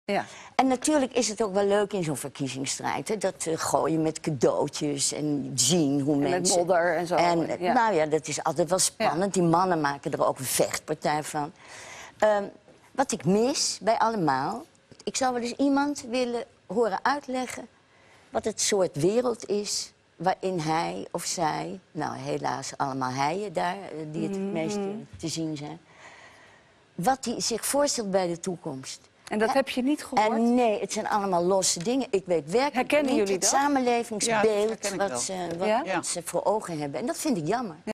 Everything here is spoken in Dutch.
Ja. En natuurlijk is het ook wel leuk in zo'n verkiezingsstrijd. Hè? Dat gooien met cadeautjes en zien hoe En mensen... met modder en zo. En, Ja. nou ja, dat is altijd wel spannend. Die mannen maken er ook een vechtpartij van. Wat ik mis bij allemaal... Ik zou wel eens iemand willen horen uitleggen... wat het soort wereld is waarin hij of zij... Nou, helaas allemaal heien daar, die het meest te zien zijn... wat hij zich voorstelt bij de toekomst. En dat heb je niet gehoord? En nee, het zijn allemaal losse dingen. Ik weet werkelijk Herkennen niet jullie het dat? samenlevingsbeeld Ja, dat herken ik wat ze voor ogen hebben. En dat vind ik jammer.